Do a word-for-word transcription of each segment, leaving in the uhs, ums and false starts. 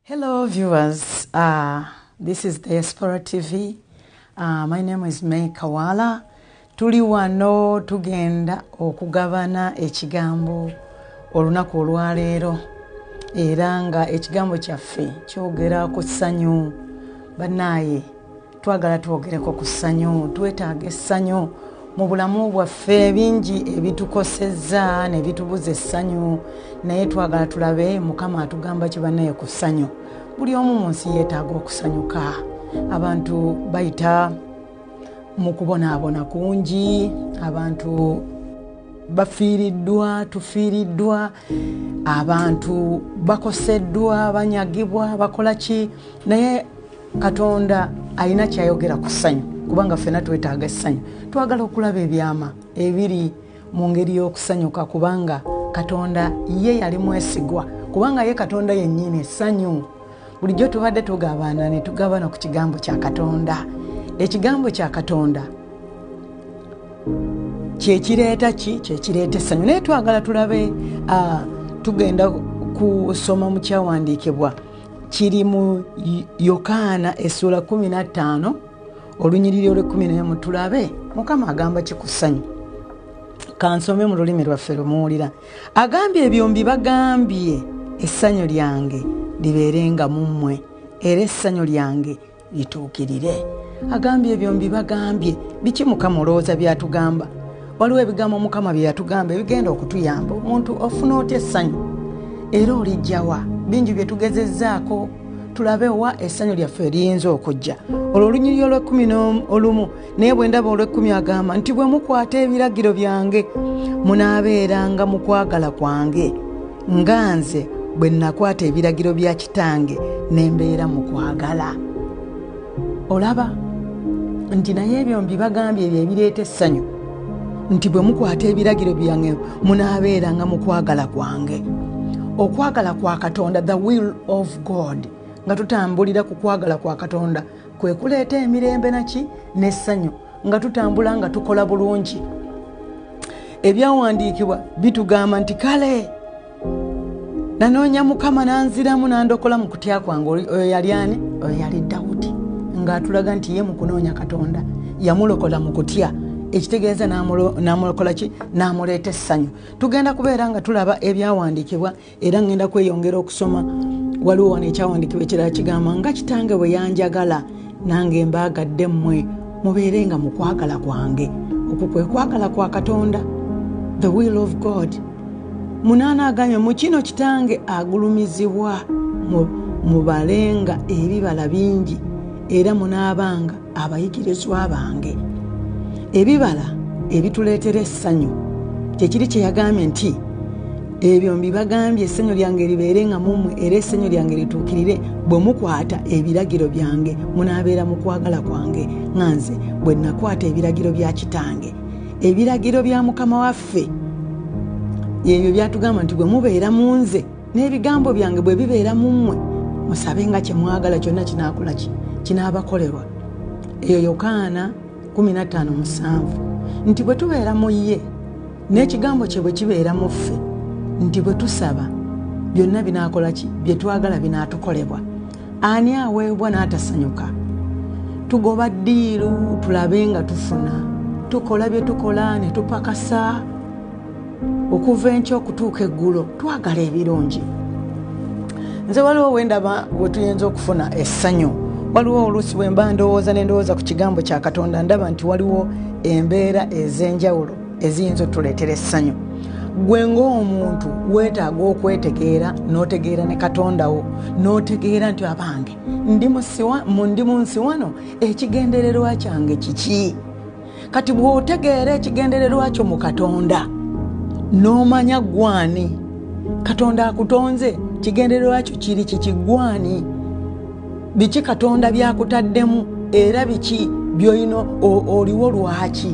Hello viewers, uh, this is Diaspora T V. Uh, my name is May Kawala. Tuli wano tugenda okugabana ekigambo olunaku olwaleero era nga ekigambo kyaffe kyogera ku ssanyu. Bannaaye twagala twogereko ku ssanyu, twetaaga essanyu mu bulamu bwaffe. Bingi ebitukosezza ne bitubuza essanyu, naye twagala tulabe Mukama atugamba ki bannaye ku ssanyu. Buli omu mu nsi yeetaaga okusanyuka. Abantu bayita mu kubonaabona kungi, abantu bafiiriddwa, tufiiriddwa, abantu bakoseddwa, banyagibwa, bakola ki, naye Katonda alina kyayogera ku ssanyu, kubanga ffenna twetaaga essanyu. Twagala okulaba ebyama ebiri mu ngeri y'okusanyuka, kubanga Katonda ye yali mwesigwa, kubanga ye Katonda yennyini essanyu. Bulijjo tubadde tugabana ne tugabana ku kigambo kya Katonda. Ekigambo kya Katonda kyekireeta ki? Kyekireeta essanyu. Naye twagala tulabe, uh, tugenda kusoma mu kyawandiikibwa kiri mu Yokaana essula kumi na ttaano olunyiriri olw'ekkumi n'emu. Tulabe Mukama agamba ki ku ssanyu. Kansome mu lulimi lwaffe lumuwulira. Agambye ebyo mbibagambye essanyu lyange libeerenga mu mmwe era essanyu lyange lituukirire. Agambye ebyo mbibagambye. Biki Mukama olowooza byatugamba? Waliwo ebigambo Mukama bye yatugamba ebigenda okutuyamba. Omuntu ofuna otya essanyu era olijjawa? Bingi bye tugezezzaako tulabe wa essanyu lyaffe liyinza okujja. Olwo olunyiriri olw'ekkumi n'olumu, naye bwe ndaba olw'ekkumi agamba nti bwe mukwata ebiragiro byange munaabeeranga mu kwagala kwange nga nze bwe nakwata ebiragiro bya Kitange ne mbeera mu kwagala. Olaba nti naye ebyo mbibagambye ebyo ebireeta essanyu, nti bwe mukwata ebiragiro byange munaabeeranga mu kwagala kwange. Okwagala kwa Katonda, the will of God, nga tutambulira ku kwagala kwa Katonda kwe kuleeta emirembe naki n'essanyu, nga tutambula nga tukola bulungi. Ebyawandiikibwa bitugamba nti kale nanoonya Mukama nanziramu nandokola mu kutya kwange. Oyo yali ani? Oyo yali Dawudi, ng'atulaga nti ye mu kunoonya Katonda yamulokola mu kutya, ekitegeeza n'amulokola ki? N'amuleeta essanyu. Tugenda kubeera nga tulaba ebyawandiikibwa era ngenda kweyongera okusoma. Waliwo wano ekyawandiikibwa ekirala kigamba nga Kitange bwe yanjagala nange mbaagadde mmwe mubeerenga mu kwagala kwange. Okwo kwe kwagala kwa Katonda, the will of God. Munaana agambye mu kino Kitange agulumizibwa mubalenga ebibala bingi era munaabanga abayigirizwa bange. Ebibala ebituleetera essanyu kyekiri kye yagambye nti ebyo mbibagambye essanyu lyange libeerenga mu mmwe era essanyu lyange lituukirire bwe mukwata ebiragiro byange munaabeera mu kwagala kwange nga nze bwe nakwata ebiragiro bya Kitange. Ebiragiro bya Mukama waffe ebyo byatugamba nti bwe mubeera mu nze n'ebigambo byange bwe bibeera mu mmwe musabe nga kye mwagala kyonna kinaakola ki? Kinaabakolerwa. Eyo Yokaana kumi na ttaano musanvu. Nti bwe tubeera mu ye n'ekigambo kye bwe kibeera mu ffe, nti bwe tusaba byonna binaakola ki? Bye twagala binaatukolebwa. Ani aweebwa n'atasanyuka? Tugoba ddiiru tulabe nga tufuna, tukola bye tukola ne tupakasa okuva enkya okutuuka eggulo, twagala ebirungi. Nze waliwo wendaba bwe tuyinza okufuna essanyu. Waliwo oluusi bwe mba ndowooza ne ndowooza ku kigambo kya Katonda ndaba nti waliwo embeera ez'enjawulo eziyinza otuleetera essanyu. Gwe ng'omuntu weetaaga okwetegeera n'otegeera ne Katonda wo, n'otegeera nti abange ndi mu nsi wano ekigendererwa kyange kiki? Kati bw'otegeera ekigendererwa kyo mu Katonda n'omanya gwani Katonda akutonze, kigendererwa kyo kiri kikigwani? Biki Katonda byakutaddemu era biki by'olina oliwo lwaki?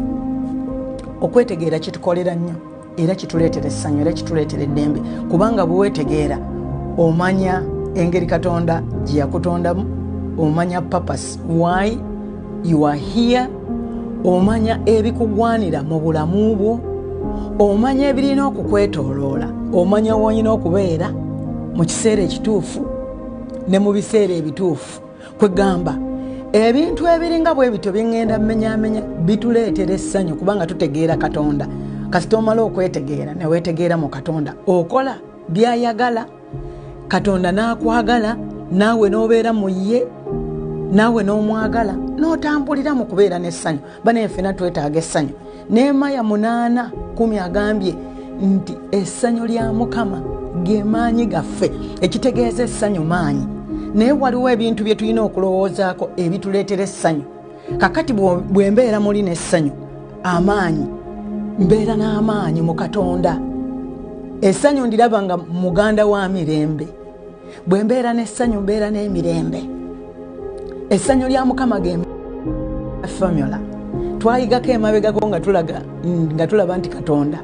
Okwetegeera kitukolera nnyo era kituleetera essanyu era kituleetera eddembe, kubanga bwe weetegeera omanya engeri Katonda gye yakutondamu, omanya purpose, why you are here, omanya ebikugwanira mu bulamu bwo, omanya ebirina okukwetooloola, omanya w'olina okubeera mu kiseera ekituufu, ne mu biseera ebituufu kwegamba ebintu ebiringa bwe bityo bingenda mmenyamenya bituleetera essanyu kubanga tutegeera Katonda. Kasita omala okwetegeera ne weetegeera mu Katonda okola byayagala, Katonda n'akwagala, naawe n'obeera mu ye, naawe n'omwagala, n'otambulira mu kubeera n'essanyu. Bane ffena twetaaga essanyu. Neemaya munaana kumi agambye nti essanyu lya Mukama ge maanyi gaffe. Ekitegeeza essanyu maanyi. Naye waliwo ebintu bye tulina okulowoozaako ebituleetera essanyu. Kakati bwe mbeera muli n'essanyu, amaanyi, mbeera n'amaanyi mu Katonda. Essanyu ndiraba nga muganda wa mirembe. Bwe mbeera n'essanyu mbeera n'emirembe. Essanyu lya Mukama ge formula. Twayigako emabegako nga tulaga nga tulaba nti Katonda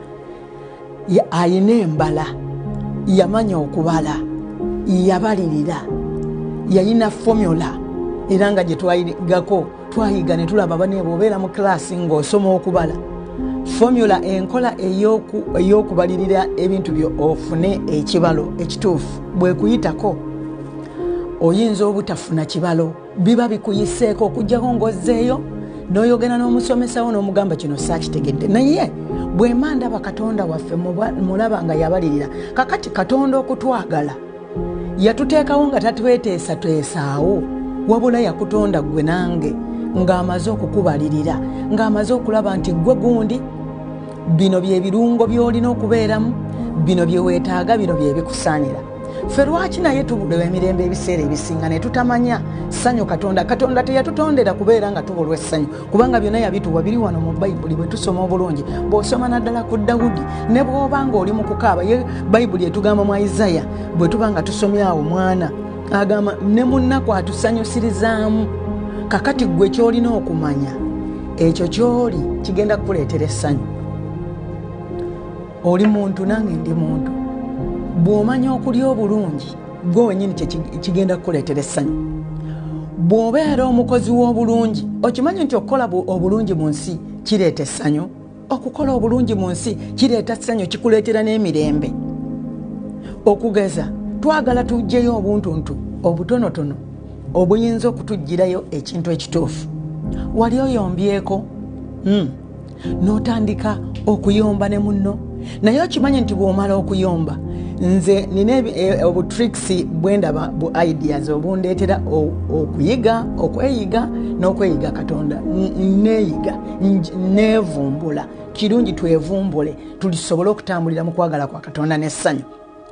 ayina embala, yamanya okubala, yabalirira, yayina formula. Era nga gye twayigako twayiga ne tulaba bane bw'obeera mu class ng'osoma okubala. Formula enkola ey'okubalirira ebintu byo ofune ekibalo ekituufu bwe kuyitako oyinza obutafuna kibalo, biba bikuyiseeko okujjako ng'ozzeeyo n'oyogera n'omusomesa wo n'omugamba kino saakitegedde. Naye bwe mandaba Katonda waffe mulaba nga yabalirira. Kakati Katonda okutwagala yatuteekawo nga tatweteesa tweesaawo, wabula yakutonda gwe nange ng'amaze okukubalirira, ng'amaze okulaba nti gwe gundi bino bye birungo by'olina okubeeramu, bino bye weetaaga, bino bye bikusaanira. Ffe lwaki naye tubulwa emirembe ebiseera ebisinga ne tutamanya ssanyu Katonda. Katonda teyatutondera kubeera nga tubulwa essanyu, kubanga byonna yabituwa biri wano mu Bayibuli bwe tusoma obulungi. Bw'osoma naddala ku Dawudi ne bw'oba ng'oli mu kukaaba, ye Bayibuli etugamba mu Isaya bwe tuba nga tusomye awo mwana agamba ne munnaku atusanyusirizaamu. Kakati gwe ky'olina okumanya ekyo ky'oli kigenda kukuleetera essanyu. Oli muntu nange ndi muntu. Bw'omanya okulya obulungi gwe wennyini kigenda kukuleetera essanyu. Bw'obeera omukozi w'obulungi okimanyi nti okukola obulungi mu nsi kireeta essanyu. Okukola obulungi mu nsi kireeta essanyu, kikuleetera n'emirembe. Okugeza twagala tujjeyo obuntuntu obutonotono obuyinza okutujjirayo ekintu ekituufu. Wali oyombyeko mm. n'otandika okuyomba ne munno, naye okimanyi nti bw'omala okuyomba, nze nina obutricks bwendaba bu ideas obundeetera okuyiga, okweyiga n'okweyiga Katonda. Neeyiga, neevumbula. Kirungi twevumbule tulisobole okutambulira mu kwagala kwa Katonda n'essanyu.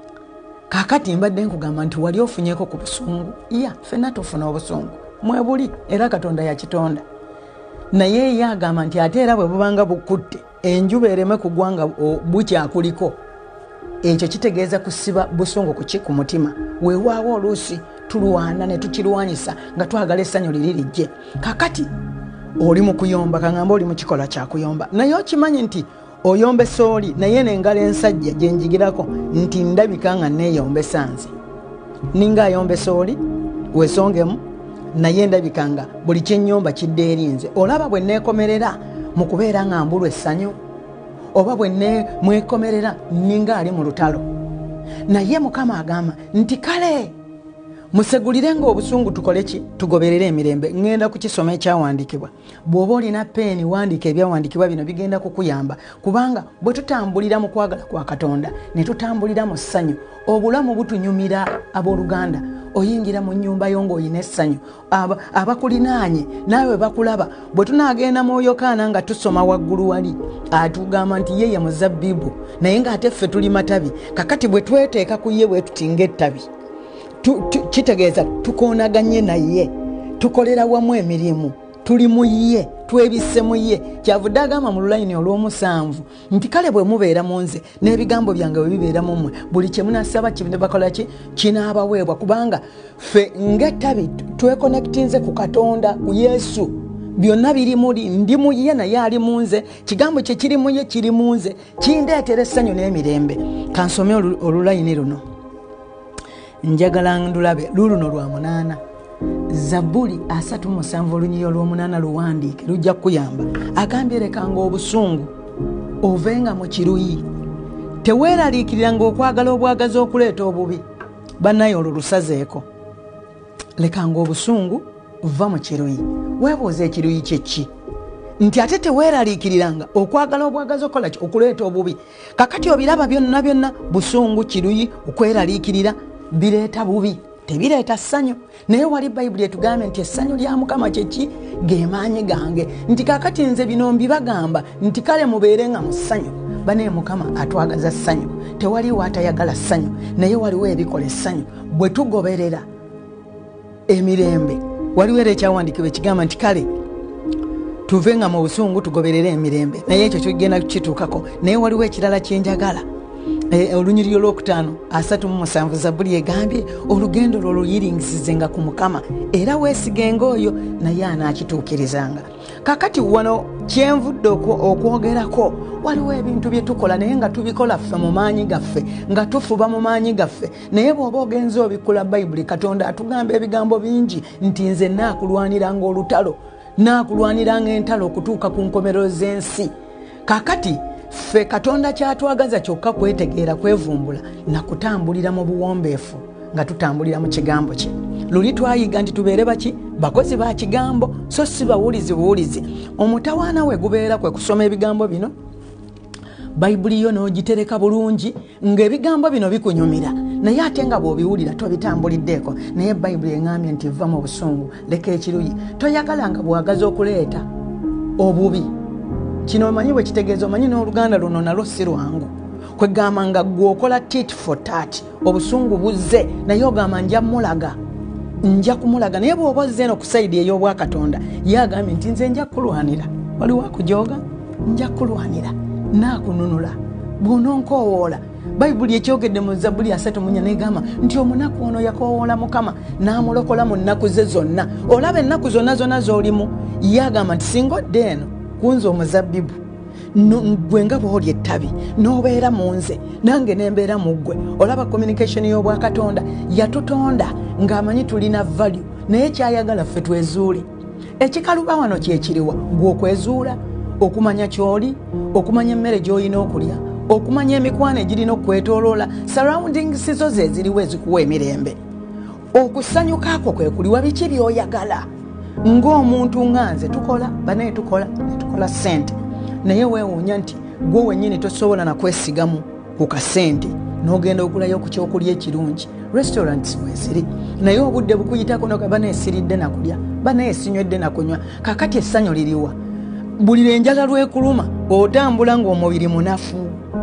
Kakati mbadde nkugamba nti wali ofunyeko ku busungu. Ya, ffenna tufuna obusungu mwebuli era Katonda yakitonda. Naye ye agamba nti ate era bwe bubanga bukutte enjuba ereme kugwanga bukyakuliko, ekyo kitegeeza kusiba busungu kuki ku mutima. Weewaawo oluusi tulwana ne tukirwanyisa nga twagala essanyu liri lijje. Kakati oli mu kuyomba, kangamba oli mu kikola kya kuyomba, naye okimanyi nti oyombesa oli naye n'engalo ensajja gye njigirako nti ndabika nga neeyombesa nze. Ninga ayombesa oli weesongemu, naye ndabika nga buli kyennyomba kidde eri nze. Olaba bwe neekomerera mu kubeera nga mbulwa essanyu, oba bwe mwekomerera ninga ali mu lutalo. Naye Mukama agamba nti kale musegulire ng'obusungu tukole ki? Tugoberere emirembe. Ngenda kukisoma ekyawandiikibwa. Bw'oba olina peeni wandiika ebyawandiikibwa bino bigenda kukuyamba, kubanga bwe tutambulira mu kwagala kwa Katonda ne tutambulira mu ssanyu, obulamu butunyumira abooluganda. Oyingira mu nnyumba yo ng'olina essanyu, abakulinaanye naawe bakulaba. Bwe tunaagenda mu Yokaana nga tusoma waggulu wali atugamba nti ye ye muzabbibu naye ng'ate ffe tuli matabi. Kakati bwe tweteeka ku ye bwe tutinga ettabi, kitegeeza tukoonaganye naye, tukolera wamu emirimu, tuli mu ye, twebisse mu ye. Kyavudde agamba mu lulayini olw'omusanvu nti kale bwe mubeera mu nze n'ebigambo byange bwe bibeera mu mmwe, buli kye munasaba kibine bakola ki kinaabaweebwa. Kubanga ffe ng'ettabi twekonektinze ku Katonda, ku Yesu. Byonna biri muli, ndi mu ye naye ali mu nze. Kigambo kye kiri mu ye kiri mu nze, kindeetera essanyu n'emirembe. Kansome olulayini luno, njagala ndulabe luluno lwa munaana. Zabbuli asatu musanvu olunyiyo olw'omunaana luwandiike lujja kuyamba. Agambye lekanga obusungu ovenga mu kiruyi, teweeraliikiriranga okwagala obwagazi okuleeta obubi. Bannaye olwo lusazeeko. lekanga obusungu va mu kiruyi weebuuza ekiruyi kyeki nti ate teweeraliikiriranga okwagala obwagazi okola ki okuleeta obubi kakati obiraba byonna byonna busungu kiruyi okweraliikirira bireeta bubi tebireeta ssanyu naye wali bayibuli etugambye nti essanyu lya mukama kyeki ge maanyi gange nti kakati nze bino mbibagamba nti kale mubeere nga mu ssanyu bane mukama atwagaza ssanyu tewaliwo atayagala ssanyu naye waliwo ebikola essanyu bwe tugoberera emirembe waliwo era ekyawandiikibwa ekigamba nti kale tuve nga mu busungu tugoberere emirembe naye ekyo kigenda kituukako naye waliwo ekirala kyenjagala e, olunyiriro lwokutaano asatu mu musanvu zabbuli egambye olugendo lwo luyiringisizenga ku mukama era weesigenga oyo naye anaakituukirizanga kakati wano kyenvudde okwogerako waliwo ebintu bye tukola naye nga tubikola ffe mu maanyi gaffe nga tufuba mu maanyi gaffe naye bw'oba ogenza obikula bayibuli katonda atugamba ebigambo bingi nti nze naakulwaniranga olutalo naakulwaniranga entalo okutuuka ku nkomerero z'ensi kakati ffe katonda kyatwagaza kyokka kwetegeera kwevumbula nakutambulira mu buwombeefu nga tutambulira mu kigambo kye luli twayiga nti tubeere baki bakozi ba kigambo so si bawulizi buwulizi omutawaana we gubeera kwe kusoma ebigambo bino bayibuli yo n'ogitereka bulungi ng'ebigambo bino bikunyumira naye ate nga bw'obiwulira tobitambuliddeeko naye bayibuli eŋŋambye nti va mu busungu leka ekiruyi toyagalanga bwagaza okuleeta obubi kino omanyi bwe kitegeeza omanyi n'oluganda luno nalwo si lwangu kwegamba nga gwokola tit for tat obusungu buzze naye ogamba nja mulaga nja kumulaga naye bw'oba ozze eno ku sayidi ey'obwakatonda ye agambye nti nze nja kulwanira waliwo akujooga nja kulwanira naakununula bw'onoonkowoola bayibuli ekyogedde mu zabbuli asatu munya negamba nti omunaku ono yakoowoola mukama n'amulokola mu nnaku ze zonna olaba ennaku zonna zonna z'olimu ye agamba nti singa odde eno kunze omuzabbibu gwe nga bw'oli ettabi n'obeera mu nze nange nembeera mu ggwe olaba communication y'obwakatonda yatutonda ng'amanyi tulina value naye kyayagala ffe twezuule ekikaluba wano kyekiriwa gw'okwezuula okumanya kyoli okumanya emmere gy'olina okulya okumanya emikwano egirina okwetooloola surroundings zo ze ziriwo ezikuwa emirembe okusanyukaako kwe kuliwa biki by'oyagala ng'omuntu nga nze tukola banaye tukola ne tukola ssente naye weewuunya nti gwe wennyini tosobola nakwesigamu ku kasente n'ogenda okulayo ku kyokulya ekirungi restaurants weziri naye obudde bukuyitako noga banaye siridde nakulya banaye sinywedde nakunywa kakati essanyu liriwa buli lwenjala lwekuluma otambula ng'omubiri munafu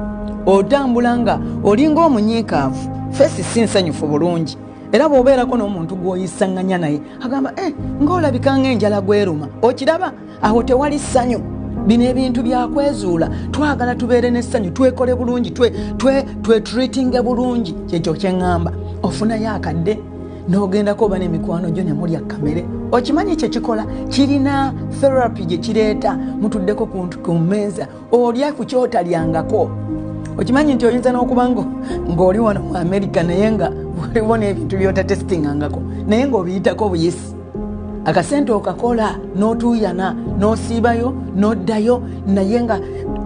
otambula nga olinga omunyiikaavu fesi si nsanyufu bulungi era bw'obeerako n'omuntu gw'oyisaŋŋanya naye agamba eh, ng'olabika ng'enjala gweruma okiraba awo tewali ssanyu bino ebintu byakwezuula twagala tubeere n'essanyu twekole bulungi twetreatinge bulungi kyekyo kyeŋŋamba ofunayo akadde n'ogendako oba n'emikwano gyo ne mulya kamere okimanyi kyekikola kirina therapy gye kireeta mutuddeko ku mmeeza olya ku kyotalyangako okimanyi nti oyinza n'okuba ng'oli wano mu America naye nga waliwo n'ebintu byotatestingangako naye ng'obiyitako buyisi akasente okakola n'otuuyana n'osiibayo n'oddayo naye nga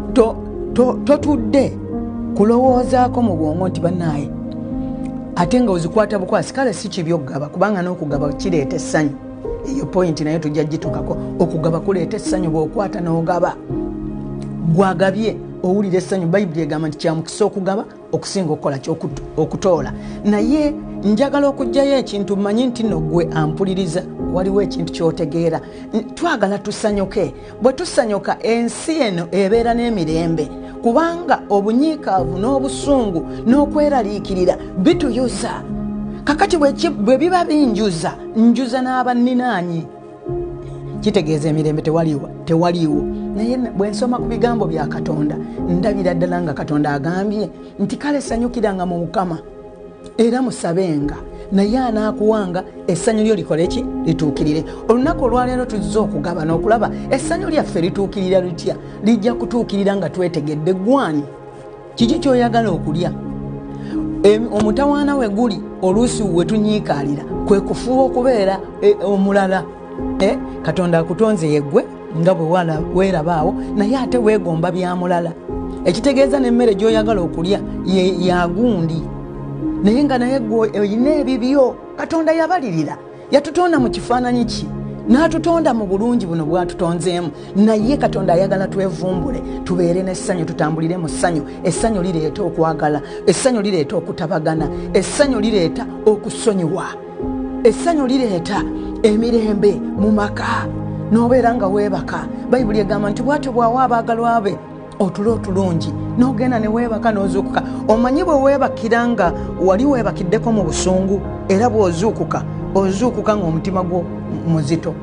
totudde kulowoozaako mu bwongo nti bannaaye ate nga ozikwata bukwasi kale si kibi okugaba kubanga n'okugaba kireeta essanyu eyo point naye tujja gitukako okugaba kuleeta essanyu bw'okwata n'ogaba gwagabye owulira essanyu bayibuli egamba nti kyamukisa okugaba okusinga okukola okutoola naye njagala okugjayo ekintu mmanyi nti nno gwe ampuliriza waliwo ekintu kyotegeera twagala tusanyuke bwe tusanyuka ensi eno ebeera n'emirembe kubanga obunyiikaavu n'obusungu n'okweraliikirira bituyuza kakati bwe biba binjuza njuza n'abanninaanyi kitegeeza emirembe tewaliwo tewaliwo naye bwe nsoma ku bigambo bya katonda ndabira ddala nga katonda agambye nti kale sanyukiranga mu mukama era musabenga naye anaakuwanga essanyu lyo likole ki lituukirire olunaku olwaleero tuzze okugaba n'okulaba essanyu lyaffe lituukirira litya lijja kutuukirira nga twetegedde gwani kiki kyoyagala okulya omutawaana we guli oluusi we tunyiikaalira kwe kufuba okubeera omulala katonda akutonze yeggwe nga bwe weerabaawo naye ate weegomba byamulala ekitegeeza n'emmere gy'oyagala okulya yagundi naye nga naye gwe oyina ebibyo katonda yabalirira yatutonda mu kifaananyi ki n'atutonda mu bulungi buno bwatutonzeemu naye Katonda ayagala twevumbule tubeere n'essanyu tutambulire mu ssanyu essanyu lireeta okwagala essanyu lireeta okutabagana essanyu lireeta okusonyiwa essanyu lireeta emirembe mu maka n'obeera nga weebaka Bayibuli egamba nti bw'atyo bw'awa abaagalwa be otulo otulungi n'ogenda ne weebaka n'ozuukuka omanyi bwe weebakira nga wali weebakiddeko mu busungu era bw'ozuukuka ozuukuka ng'omutima gwo muzito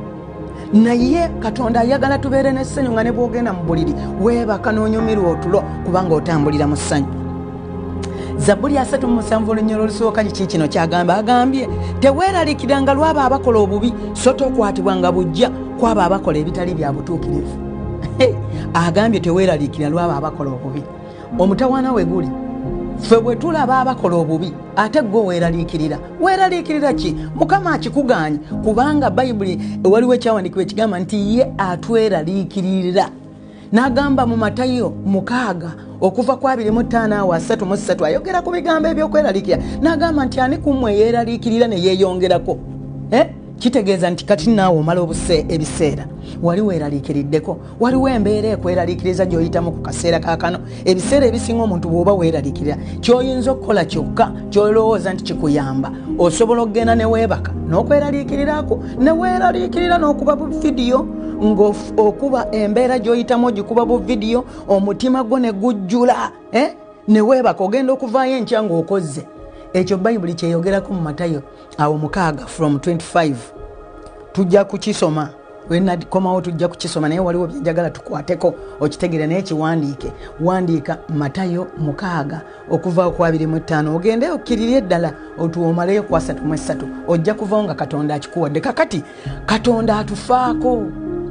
naye Katonda ayagala tubeere n'essanyu nga ne bw'ogenda mu buliri weebaka n'onyumirwa otulo kubanga otambulira mu ssanyu. Zabbuli asatu mu musanvu olunyolo olusooka kiki kino kyagamba agambye teweeraliikiranga lw'abo abakola obubi so tokwatibwanga bujja kw'abo abakola ebitali bya butuukirivu. Agambye teweeraliikira lw'abo abakola obubi. Omutawaana we guli ffe bwe tulaba abakola obubi ate gwe weeraliikirira weeraliikirira ki Mukama akikugaanye kubanga Bayibuli waliwo ekyawandiikibwa ekigamba nti ye atweraliikirira. N'agamba mu Matayo mukaaga okuva ku abiri mu ttaano awo asatu mu ssatu ayogera ku bigambo ebyokweraliikirira n'agamba nti ani ku mmwe yeeraliikirira ne yeeyongerako. Eh? Kitegeeza nti kati naawe omala obuse ebiseera wali weeraliikiriddeko waliwo embeera ekweraliikiriza gy'oyitamu ku kaseera kaakano ebiseera ebisinga omuntu bw'oba weeraliikirira ky'oyinza okukola kyokka ky'olowooza nti kikuyamba osobola okugenda ne weebaka n'okweraliikirirako ne weeraliikirira n'okuba bu vidiyo ng'okuba embeera gy'oyitamu ogikuba bu vidiyo omutima gwo ne gujjula eh? ne weebaka ogenda okuvaayo enkya ng'okozze. Ekyo Bayibuli kyeyogerako mu Matayo awo mukaaga from twenty-five tujja kukisoma wenadikomawo tujja kukisoma naye waliwo byenjagala tukwateko okitegere naye kiwandiike wandiika Matayo mukaaga okuva ku abiri mu ttaano ogende okkirire ddala otuomaleyo ku asatu mu essatu ojja kuvaho nga Katonda akikuwadde. Kakati Katonda atufaako.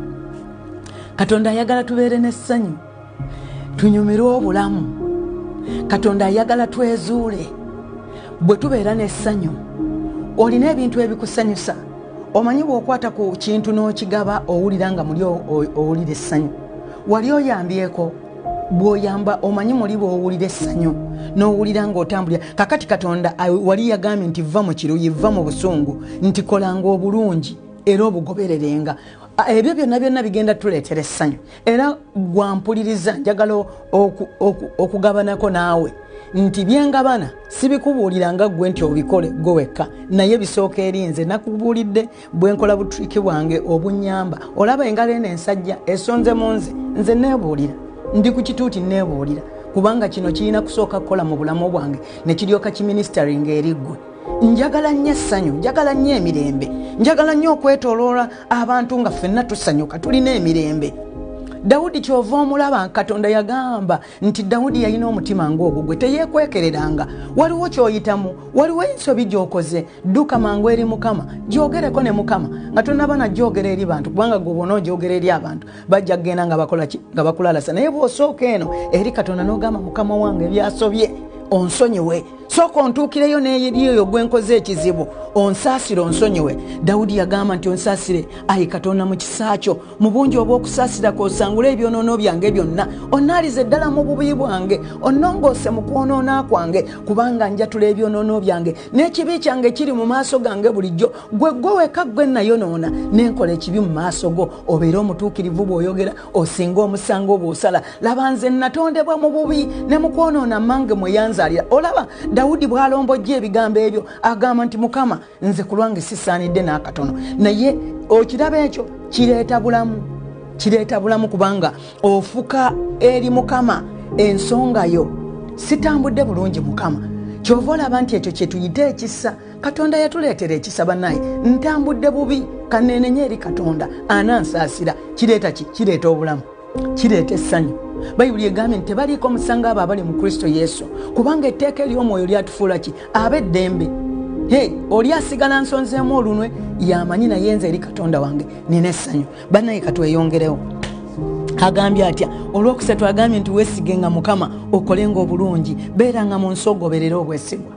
Katonda ayagala tubeere n'essanyu tunyumirwe obulamu. Katonda ayagala twezuule. Bwe tubeera n'essanyu olina ebintu ebikusanyusa omanyi bw'okwata ku kintu n'okigaba owulira nga muli owulira essanyu wali oyambyeko bw'oyamba omanyi muli bw'owulira essanyu n'owulira ng'otambulira. Kakati Katonda wali yagambye nti va mu kiruyi va mu busungu nti kolanga obulungi era obugobererenga. Ebyo byonna byonna bigenda tuleetera essanyu era gwampuliriza njagala okugabanako naawe nti byengabana sibikubuuliranga gwe nti obikole gwe wekka naye bisooka eri nze nakubuulidde bwe nkola butriiki bwange obunyamba olaba engalo eno ensajja esonze mu nze nze neebuulira ndi ku kituuti neebuulira kubanga kino kirina kusooka kukola mu bulamu bwange ne kiryoka kiministeringa eri ggwe. Njagala nnyo essanyu njagala nnyo emirembe njagala nnyo okwetooloola abantu nga ffenna tusanyuka tulina emirembe. Dawudi kyova omulaba Katonda yagamba nti Dawudi yalina omutima ng'ogugwe teyeekwekereranga waliwo kyoyitamu waliwo ensobi gy'okoze dduka mangu eri Mukama gyogereko ne Mukama nga tonnaba nagyogera eri bantu kubanga gwe bona ogyogera eri abantu bajja kgenda nga bakola ki nga bakulalasa naye bw'osooka eno eri Katonda n'ogamba Mukama wange byasobye onsonyiwe sooka ontuukireyo n'eriyo gwe nkoze ekizibu onsaasire onsonyiwe. Dawudi yagamba nti onsaasire ayi Katonda mu kisa kyo mu bungi obw'okusaasira kw'osangula ebyonoono byange byonna onnaalize ddala mu bubi bwange onnongoose mu kwonoona kwange kubanga njatula ebyonoono byange n'ekibi kyange kiri mu maaso gange bulijjo gwe gwe wekka gwe nayonoona n'enkola ekibi mu maaso go obeere omutuukirivu bw'oyogera osinga omusango bw'osala. Laba nze natondebwa mu bubi ne mu kwonoona mmange mwe yanzaalira. Olaba Dawudi bw'alombojja ebigambo ebyo agamba nti Mukama nze ku lwange sisaanidde n'akatono naye okiraba ekyo kireeta bulamu kireeta bulamu kubanga ofuka eri Mukama ensonga yo sitambudde bulungi Mukama kyova olaba nti ekyo kye tuyite ekisa. Katonda yatuleetera ekisa bannaye ntambudde bubi kaneenenye eri Katonda anansaasira. Kireeta ki kireeta obulamu kireeta essanyu. Bayibuli egambye nti tebaliiko musango abo abali mu Kristo Yesu kubanga etteeka ery'omwoyo lyatufuula ki ab'eddembe. Hey, oli asigala nsonzeemu olunwe yamanyi naye nze eri Katonda wange nina essanyu. Bannaye katweyongerewo agambye atya olwokusatu agambye nti weesigenga Mukama okolenga obulungi beeranga mu nsi ogoberera obwesigwa.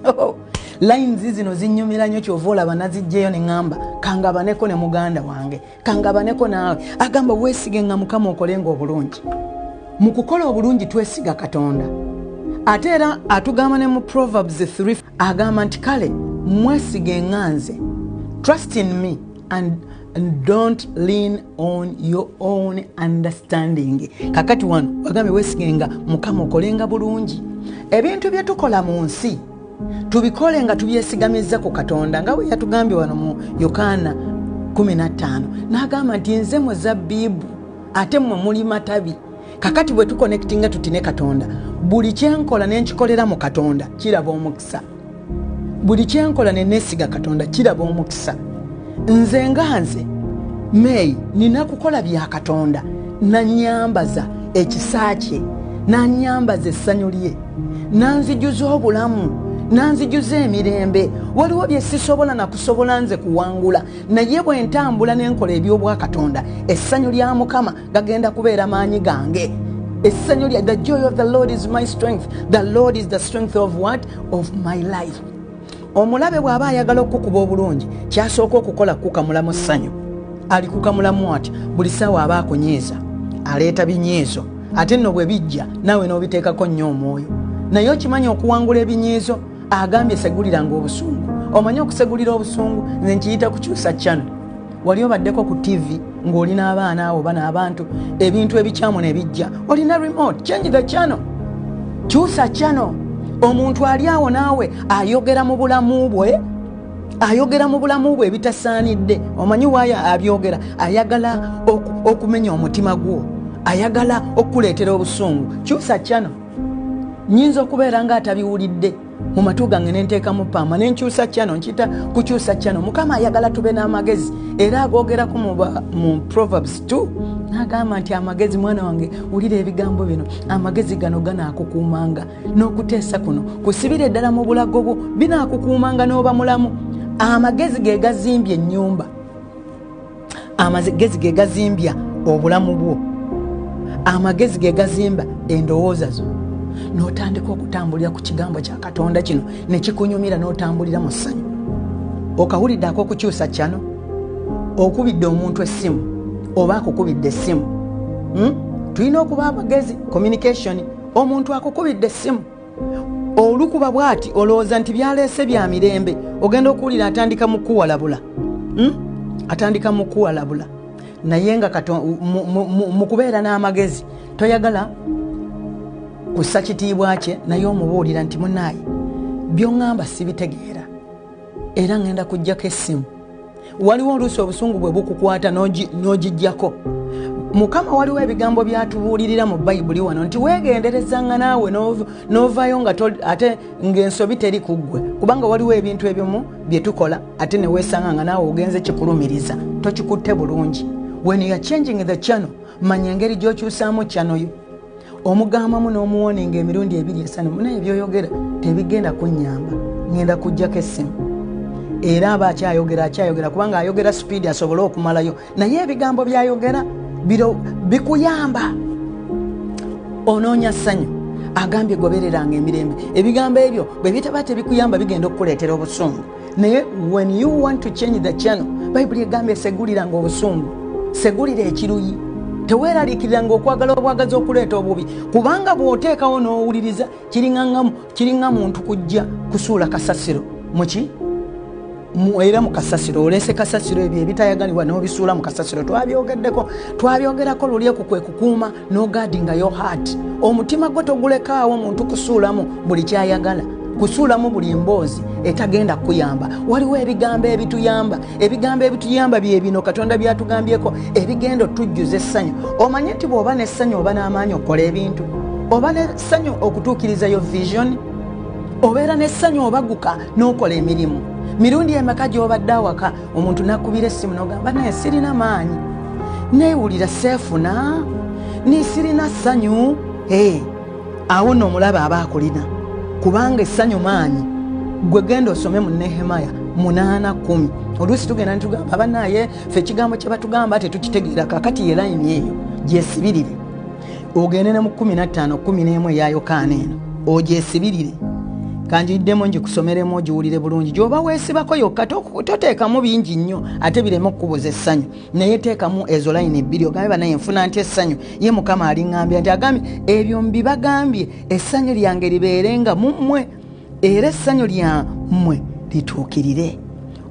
Lines zino zinnyumira nnyo kyova olaba nazijjeyo ne ŋŋamba kangabaneko ne muganda wange kangabaneko naawe agamba weesigenga Mukama okolenga obulungi. Mu kukola obulungi twesiga Katonda ate era atugamba ne mu Proverbs three agamba nti kale mwesige nganze trust in me and, and don't lean on your own understanding. Kakati wano bagambe wesigenga mukama okolenga bulungi ebintu bye tukola mu nsi tubikole nga tubyesigamiza ku Katonda nga we yatugambye wano mu Yokaana kumi na ttaano n'agamba nti nze mwe zabbibu ate mmwe muli matabi. Kakati bwe tuconnectinga tutine Katonda buli kyenkola nenkikolera mu Katonda kiraba omukisa. Buli kyenkola nenesiga Katonda kiraba omukisa. Nze nga nze May nina kukola bya Katonda nanyambaza ekisa kye nanyambaza essanyu lye nanzijuza obulamu nanzijuza emirembe. Waliwo bye sisobola na kusobola nze kuwangula naye bwe ntambula n'enkola eby'obwa Katonda essanyu lya Mukama gagenda kubeera maanyi gange. Essanyu lya the joy of the Lord is my strength. The Lord is the strength of what? Of my life. Omulabe bw'aba ayagala okukuba obulungi kyasooka okukola kukamulamu ssanyu. Ali kukamulamu ati buli ssaawa aba akunyiiza aleeta binyiizo ate nno bwe bijja naawe n'obiteekako nnyo omwoyo. Naye okimanyi okuwangula ebinyiizo agambye seguliranga obusungu. Omanyi okusegulira obusungu nze nkiyita kukyusa channel. Wali obaddeko ku T V ng'olina abaana abo bana abantu ebintu ebikyamu ne bijja olina remote change the channel. Kyusa channel. Omuntu ali awo naawe ayogera mu bulamu bwe ayogera mu bulamu bwe bitasaanidde. Omanyi waya abyogera ayagala oku, okumenya omutima gwo ayagala okuleetera obusungu. Kyusa channel. Nyinza okubeera nga atabiwulidde mu matu gange nenteekamu pama nenkyusa channel nkita kukyusa channel. Mukama ayagala tube n'amagezi era agoogerako mu, mu Proverbs two n'agamba nti amagezi mwana wange wulira ebigambo bino amagezi gano ganaakukuumanga n'okuteesa kuno kusibire eddala mu bulago bwo binaakukuumanga n'oba mulamu. Amagezi ge gazimbye ennyumba. Amagezi ge gazimbya obulamu bwo. Amagezi ge gazimba endowooza zo. N'otandika okutambulira ku kigambo kya Katonda kino ne kikunyumira n'otambulira mu ssanyu. Okawulidde ak'okukyusa channel okubidde omuntu essimu oba akukubidde essimu. Hmm? Tulina okuba abagezi communication. Omuntu akukubidde essimu olukuba bw'ati olowooza nti byaleese bya mirembe ogenda okuwulira atandika mu kuwalabula. Hmm? Atandika mu kuwalabula naye nga mu kubeera n'amagezi toyagala kussa kitiibwa kye naye omubuulira nti munaaye by'oŋŋamba sibitegeera era ngenda kuggyako essimu. Waliwo oluusi obusungu bwe bukukwata n'ogijjako. Mukama waliwo ebigambo byatubuulirira mu Bayibuli wano nti weegenderezanga naawe n'ovaayo nga ate ng'ensobi teri ku ggwe kubanga waliwo ebintu ebimu bye tukola ate ne weesanga nga naawe ogenze kikulumiriza tokikutte bulungi. When you are changing the channel manya engeri gy'okyusaamu channel yo. Omugamamu n'omuwoninga emirundi ebiri esanu munaye byoyogera tebigenda kunnyamba ngenda kuggyako essimu. Era aba akyayogera akyayogera kubanga ayogera speed asobole okumalayo naye ebigambo byayogera bikuyamba. Onoonya ssanyu agambye gobereranga emirembe. Ebigambo ebyo bwe bitaba tebikuyamba bigenda okukuleetera obusungu. Naye when you want to change the channel Bayibuli egambye seguliranga obusungu segulira ekiruyi. Teweeraliikiriranga okwagala obwagazi okuleeta obubi kubanga bw'oteekawo n'owuliriza kiringa muntu kujja kusuula kasasiro muki era mu kasasiro oleese kasasiro ebyo ebitayagalibwa n'obisuula mu kasasiro. Twabyogeddeko twabyogerako lulyeku kwe kukuuma n'ogaadinga yo heart. Omutima gwe togulekaawo muntu kusuulamu buli kyayagala kusuulamu buli mboozi etagenda kuyamba. Waliwo ebigambo ebituyamba. Ebigambo ebituyamba bye bino Katonda byatugambyeko ebigenda otujjuza essanyu. Omanye nti bw'oba n'essanyu oba n'amaanyi okukola ebintu. Oba n'essanyu okutuukiriza yo vision. Obeera n'essanyu obaguka n'okola emirimu. Mirundi emeka gy'obadde awaka omuntu n'akubira essimu n'ogamba naye sirina maanyi neewulira seefuna ni sirina ssanyu. Hey, awo nno omulabe aba akulina kubanga essanyu maanyi. Gwe genda osome mu Nehemaya munaana kumi. Oluusi tugenda nitugamba banaye ffe ekigambo kye batugamba tetukitegeera kakati ye layini eyo gyesibirire. Ogende ne mu kumi na ttaano kumi n'emu eya Yokaana eno ogyesibirire. Kanjiddemu ngikusomeremu ogiwulire bulungi. Gy'oba weesibako yokka toteekamu bingi nnyo ate bireme okukubuza essanyu. Naye teekamu ezo layini bbiri ogambe banaye nfuna nti essanyu. Ye Mukama aliŋŋambye nti agambye ebyo mbibagambye essanyu lyange libeerenga mu mmwe era essanyu lyammwe lituukirire.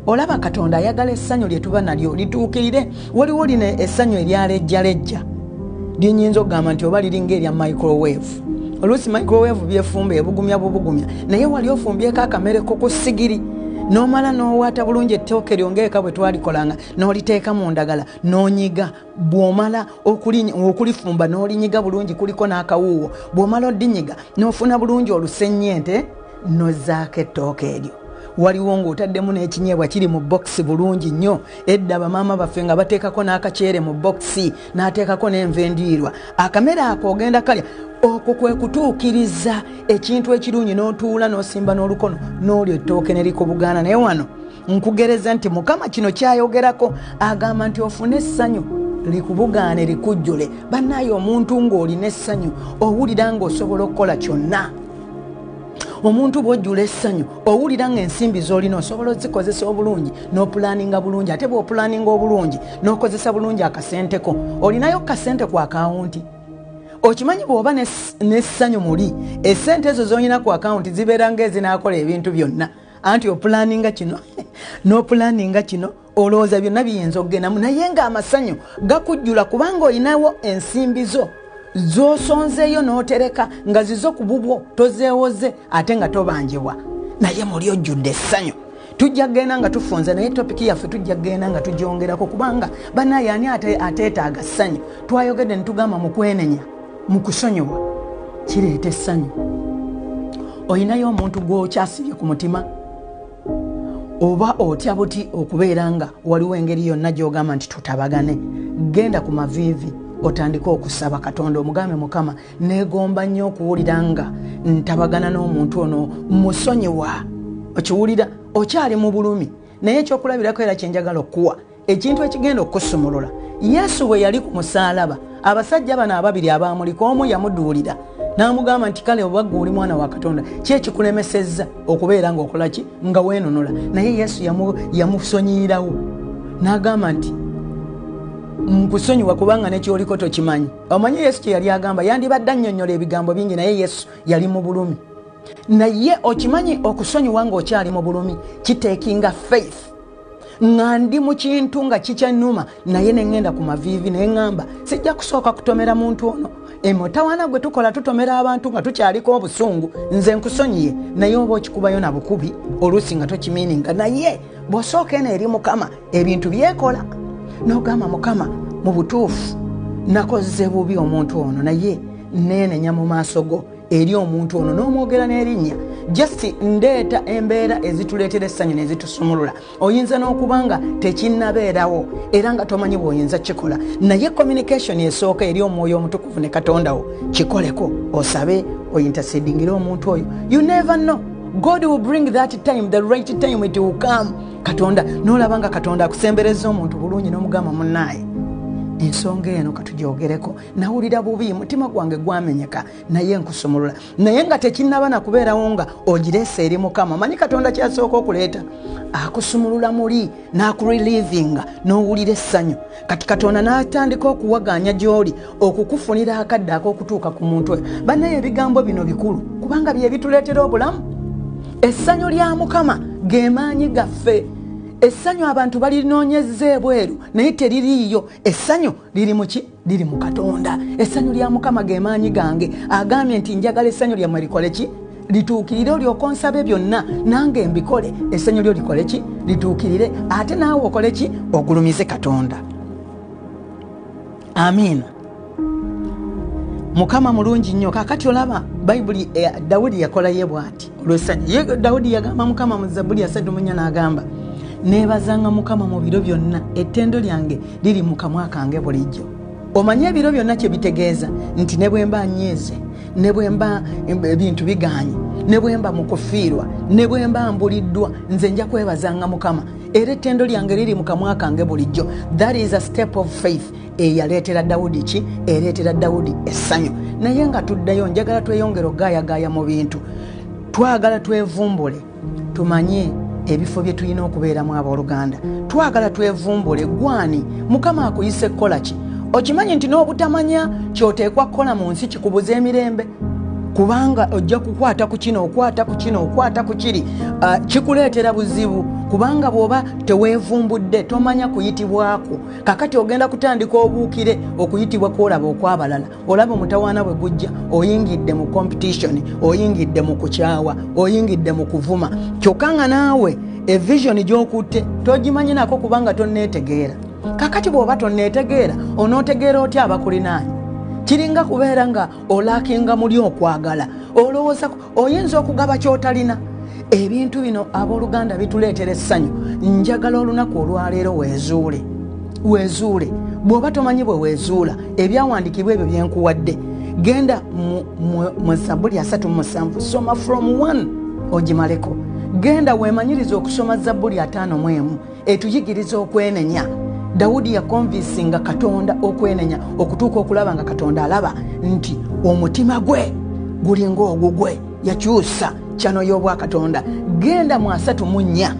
olaba Katonda ayagala essanyu lye tuba nalyo lituukirire. Waliwo lino essanyu eryalejjalejja lyenyinza okugamba nti oba liringa erya microwave. Oluusi microwave byefumba ebugumya bubugumya, naye wali ofumbyeko akamere ko ku sigiri n'omala n'owaata bulungi ettooke lyo ng'eka bwe twalikolanga n'oliteeka mu ndagala n'onyiga. Bw'omala okulifumba n'olinyiga bulungi kuliko n'akawuuwo, bw'omala oddinyiga n'ofuna bulungi olusennyente n'ozzaako ettooke eryo. Waliwo ng'otaddemu n'ekinyeebwa kiri mu bokisi bulungi nnyo. Edda bamaama baffe nga bateekako n'akaceere mu bokisi n'ateekako n'enva endiirwa. Akamere ako ogenda kalya. Okwo kwe kutuukiriza ekintu ekirungi n'otuula n'osimba n'olukono n'olyo ettooke ne likubugaana. Naye wano nkugereza nti Mukama kino kyayogerako, agamba nti ofune essanyu likubugaane likujjule. Bannaayo omuntu ng'olina essanyu owulira ng'osobola okukola kyonna. Omuntu bw'ojjula essanyu owulira ng'ensimbi z'olina osobola ozikozesa obulungi n'opulaninga bulungi. Ate bw'opulaninga obulungi n'okozesa bulungi akasenteko, olinayo kasente ku akawunti. Okimanyi bw'oba n'essanyu muli, essente ezo z'olina ku akawunti zibeera ng'ezinaakola ebintu byonna. Anti opulaninga kino n'opulaninga kino olowooza byonna biyinza okgendamu, naye ng'amasanyu gakujjula kubanga olinawo ensimbi zo z'osonzeeyo n'otereka nga zizo ku bubwo tozeewoze ate nga tobanjibwa, naye muli ojjudde essanyu. Tujja kgenda nga tufunze, naye topiki yaffe tujja kgenda nga tugyongerako kubanga bannaaye ani ateetaaga ssanyu. Twayogedde ne tugamba mu kwenenya, mu kusonyiwa kireeta essanyu. Olinayo omuntu gw'okyasibye ku mutima oba otya buti okubeera nga waliwo engeri yonna gy'ogamba nti tutabagane, genda ku maviivi otandika okusaba Katonda omugambe Mukama, neegomba nnyo okuwulira nga ntabagana n'omuntu ono musonyiwa. Okiwulira okyali mu bulumi, naye ekyokulabirako era kyenjagala okuwa ekintu ekigenda okusumulula. Yesu bwe yali ku musaalaba, abasajja bano ababiri abaamuliko, omu yamuduulira n'amugamba nti kale oba ggwe oli mwana wa Katonda, ki ekikulemesezza okubeera ng'okola ki nga weenunula? Naye Yesu yamusonyiyirawo n'agamba nti nkusonyiwa kubanga nekyoliko tokimanyi. Omanyi Yesu kye yali agamba? Yandibadde annyonnyola ebigambo bingi, naye Yesu yali mu bulumi. Naye okimanyi okusonyiwa ng'okyali mu bulumi kiteekinga faith. Nga ndi mu kintu nga kikyannuma, naye ne ngenda ku maviivi ne ngamba sijja kusooka kutomera muntu ono. Emutawaana gwe tukola tutomera abantu nga tukyaliko obusungu, nze nkusonyiye, naye oba okikubayo na bukubi oluusi nga tokimiininga. Naye bw'osooka eno eri Mukama ebintu byekola n'ogamba Mukama, mu butuufu nakoze bubi omuntu ono, naye neenenya mu maaso go eri omuntu ono n'omwogera n'erinnya. Just ndeeta embeera ezituleetera essanyu nezitusumulula. Oyinza n'okubanga tekinnabeerawo era nga tomanyi bw'oyinza kikola, naye communication esooka eri omwoyo omutukuvu ne Katonda wo, kikoleko osabe oyintercedingire omuntu oyo. You never know, God will bring that time, the right time it will come. Katonda n'olabanga Katonda akusembereza omuntu bulungi n'omugamba munnaaye, ensonga eno katugyogereko, nawulira bubi, mutima gwange gwamenyeka, naye nkusumulula. Naye nga tekinnaba na kubeerawo nga ogireese eri Mukama. Manyi Katonda kyasooka okuleeta akusumulula muli n'akurelivinga n'owulira essanyu. Kati Katonda n'atandika okuwaganya gy'oli okukufunira akadde ak'okutuuka ku muntu oyo. Bannaye ebigambo bino bikulu kubanga bye bituleetera obulamu. Essanyu lya Mukama ge maanyi gaffe. Essanyu abantu balinoonyezza ebweru naye teririiyo. Essanyu liri mu ki? Liri mu Katonda. Essanyu lya Mukama ge maanyi gange. Agambye nti njagala essanyu lyammwe likole ki? Lituukirire. Olyoka onsabe byonna nange mbikole. Essanyu lyo likole ki? Lituukirire. Ate naawe okole ki? Ogulumize Katonda. Amiina. Mukama mulungi nnyo. Kakati olaba Bayibuli eh, Dawudi yakola ye bw'ati olw'essanyu. Ye Dawudi yagamba Mukama mu Zabbuli ya ssatu mu nnya n'agamba, neebazanga Mukama mu biro byonna, ettendo lyange liri mu kamwa kange bulijjo. Omanye ebiro byonna kye bitegeeza nti ne bwe mba nyeeze, ne bwe mba ebintu biganye, ne bwe mba mu kufiirwa, ne bwe mba mbuliddwa, nze nja kwebazanga Mukama era ettendo lyange liri mu kamwa kange bulijjo. That is a step of faith eyaleetera Dawudi ki? Ereetera Dawudi essanyu. Naye nga tuddayo, njagala tweyongera ogaayagaaya mu bintu, twagala twevumbule, tumanye ebifo bye tulina okubeeramu abooluganda. Twagala twevumbule, gwani Mukama akuyise kukola ki? Okimanyi nti n'obutamanya kyoteekwa kukola mu nsi kikubuza emirembe. kubanga ojja kukwata ku kino okwata ku kino okwata ku kiri uh, kikuleetera buzibu kubanga bw'oba teweevumbudde tomanya kuyitibwako kakati ogenda kutandika obuukire okuyitibwa kwolaba okwabalala olaba omutawaana bwe gujja oyingidde mu competition oyingidde mu kukyawa oyingidde mu kuvuma kyokka nga naawe evision gy'okutte togimanyi nako kubanga tonneetegeera kakati bw'oba tonneetegeera onootegeera otya abakulinaanyi kiringa kubeera nga olakinga muli okwagala olowooza oyinza okugaba kyotalina ebintu bino abooluganda bituleetera essanyu njagala olunaku olwaleero weezuule weezuule bw'oba tomanyi bwe weezuula ebyawandiikibwa ebyo byenkuwadde genda mu Zabbuli asatu mu musanvu soma from one ogimaleko genda weemanyiriza okusoma Zabbuli ataano mu emu etuyigiriza okwenenya Dawudi yakonvinsinga Katonda okwenenya okutuuka okulaba nga Katonda alaba nti omutima gwe gulinga ogugwe yakyusa kyano y'obwa Katonda genda mu asatu mu nnya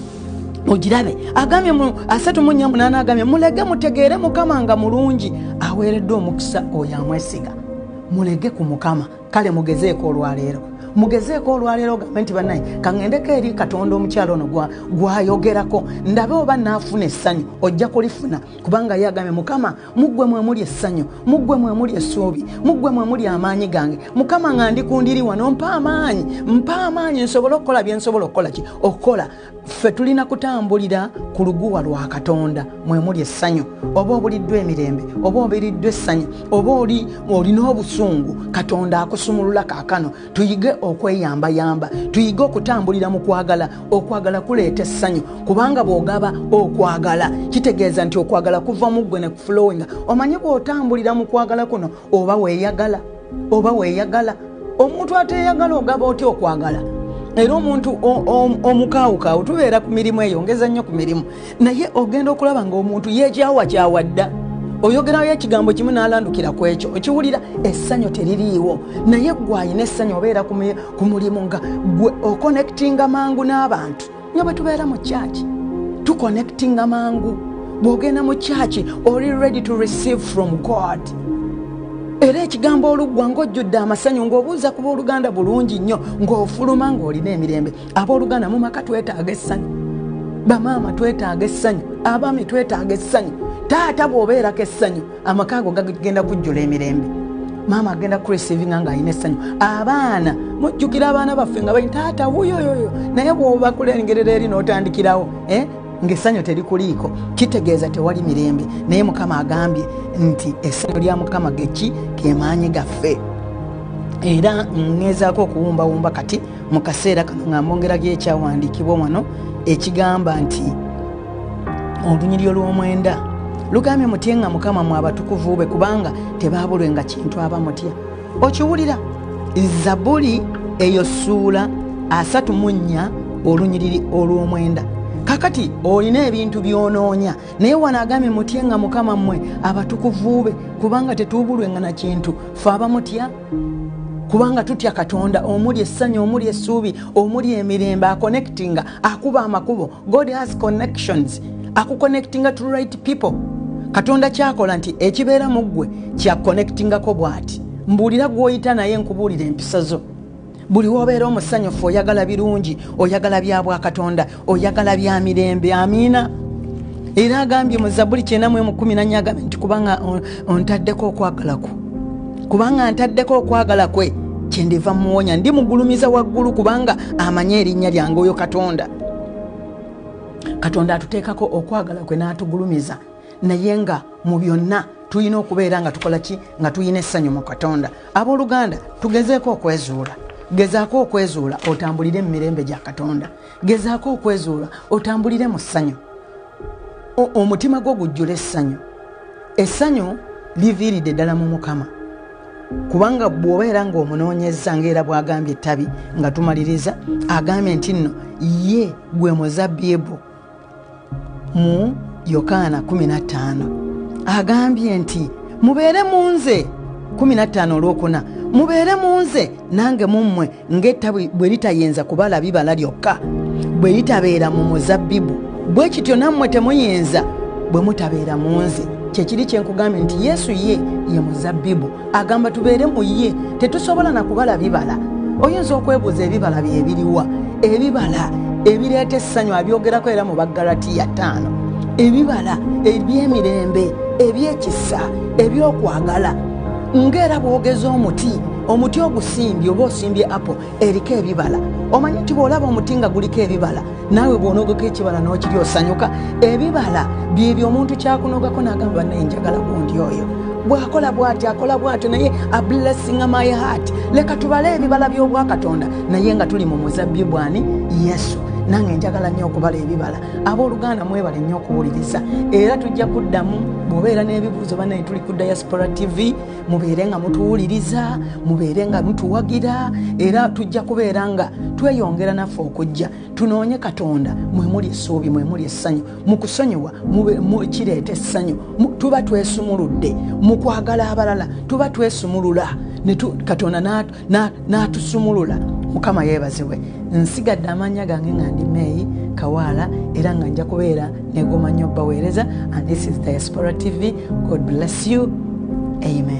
ogirabe agambye mu asatu mu nnya munaana agambye mulege mutegeere Mukama nga mulungi aweereddwa omukisa oyo amwesiga mulege ku Mukama kale mugezeeko olwaleero mugezeeko olwaleero gambe nti bannaye kaŋŋendeko eri Katonda omukyalo ono gwayogerako ndabe oba naafuna essanyu ojja kulifuna kubanga yagambye Mukama muggwe mwe muli essanyu muggwe mwe muli essuubi muggwe mwe muli amaanyi gange Mukama nga ndikundiri wano mpa amaanyi mpa amaanyi nsobole okukola bye nsobola okukola ki okukola ffe tulina kutambulira ku luguwa lwa Katonda mwe muli essanyu oba obuliddwa emirembe oba obiriddwa essanyu oba oli olina obusungu Katonda akusumulula kaakano tuyige okweyambayamba tuyige okutambulira mu kwagala okwagala kuleeta essanyu kubanga bw'ogaba okwagala kitegeeza nti okwagala kuva mu ggwe ne kuflowinga omanyi bw'otambulira mu kwagala kuno oba weeyagala oba weeyagala omuntu ateeyagala ogaba otya okwagala era omuntu omukaawukaawu tubeera ku mirimu eyo ngeza nnyo ku mirimu naye ogenda okulaba ng'omuntu yeekyawa kyawadda oyogerayo ekigambo kimu n'alandukira ku ekyo okiwulira essanyu teririiwo naye gwe ayina essanyu obeera ku mulimu nga gwe okonectinga mangu n'abantu nyo bwe tubeera mu kyaki tukonectinga mangu bw'ogenda mu kyaki oli ready to receive from God era ekigambo oluggwa ng'ojjudde amasanyu ng'obuuza ku booluganda bulungi nnyo ng'ofuluma ng'olina emirembe abooluganda mu maka twetaaga essanyu bamaama twetaaga essanyu abaami twetaaga essanyu taata bw'obeerako essanyu amaka ago gagenda kujjula emirembe maama agenda kuresivinga ng'alina essanyu abaana mujjukira abaana baffe nga bali taata wuyoyoyo naye bw'oba kulengerera eri n'otandikirawo eh? ng'essanyu terikuliiko kitegeeza tewali mirembe naye Mukama agambye nti essanyu lya Mukama geki kemaanyi gaffe era ngezaako okuwumbawumba kati mu kaseera kano nga mbongerako ekyawandiikibwa wano ekigamba nti olunyiri olw'omwenda lugambye mutyenga Mukama mwe abatukuvu be kubanga tebaabulwenga kintu abamutya okiwulira Zabbuli eyo ssuula asatu mu nnya olunyiriri olw'omwenda kakati olina ebintu byonoonya naye wano agambye mutyenga Mukama mmwe abatukuvu be kubanga tetuubulwenga na kintu fe abamutya kubanga tutya Katonda omuli essanyu omuli essuubi omuli emirembe akonectinga akuba amakubo God has connections akuconnectinga to right people Katonda kyakola nti ekibeera mu ggwe kya connectingako bw'ati mbuulira gw'oyita naye nkubuulira empisa zo buli wobeera omusanyufu oyagala birungi oyagala bya bwa Katonda oyagala bya mirembe amiina era agambye mu Zabbuli kyenda mu emu kkumi na nnya agambye nti kubanga ontaddeko okwagala kwo kubanga ntaddeko okwagala kwe kyendiva muwonya ndi mugulumiza waggulu kubanga amanye erinnya lyange oyo Katonda Katonda atuteekako okwagala kwe n'atugulumiza naye nga mu byonna tulina okubeera nga tukola ki nga tulina essanyu mu Katonda abooluganda tugezeeko okwezuula gezaako okwezuula otambulire mu mirembe gya Katonda gezaako okwezuula otambulire mu ssanyu omutima gwo gujjula essanyu essanyu liviiridde ddala mu Mukama kubanga bw'obeera ng'omunoonyeza ng'era bw'agambye ettabi nga tumaliriza agambye nti nno ye gwe muzabbibu mu Yokaana kumi na ttaano agambye nti mubeere mu nze kumi na ttaano olwokuna mubeere mu nze nange mummwe ng'ettabi bwe litayinza kubala bibala lyokka bwe litabeera mu muzabbibu bwe kityo nammwe temuyinza bwe mutabeera mu nze kyekiri kyenkugambye nti Yesu ye ye muzabbibu agamba tubeere mu ye tetusobola na kubala bibala. Oyinza okwebuuza ebibala bye ebiriwa ebibala ebireeta essanyu abyogerako era mu Bagalatiya ttaano ebibala eby'emirembe ebyekisa ebyokwagala ng'era bwogeza omuti omuti ogusimbye oba osimbye apo eriko ebibala omanyi nti bw'olaba omuti nga guliko ebibala naawe bw'onoogako ekibala n'okiri osanyuka. Ebibala byebyo omuntu kyakunogako n'agamba naye njagala gundi oyo bw'akola bw'ati akola bw'atyo naye a blessing my heart. Leka tubale ebibala by'obwakatonda naye nga tuli mu muzabbibu ani Yesu. Nange njagala nnyo okubala ebibala. Abooluganda mwebale nnyo okuwuliriza era tujja kuddamu bw'obeera n'ebibuuzo bannaye tuli ku Diaspora T V mubeere nga mutuwuliriza mubeere nga mutuwagira era tujja kubeera nga tweyongera naffe okujja tunoonye Katonda mwe muli essuubi mwe muli essanyu mu kusonyiwa kireeta essanyu tuba twesumuludde mu kwagala abalala tuba twesumulula ne Katonda n'atusumulula. Mukama yeebazibwe. Nsigadde amannya gange nga ndi May Kawaala era nga nja kubeera negoma nnyo baweereza and this is Diaspora T V. God bless you. Amen.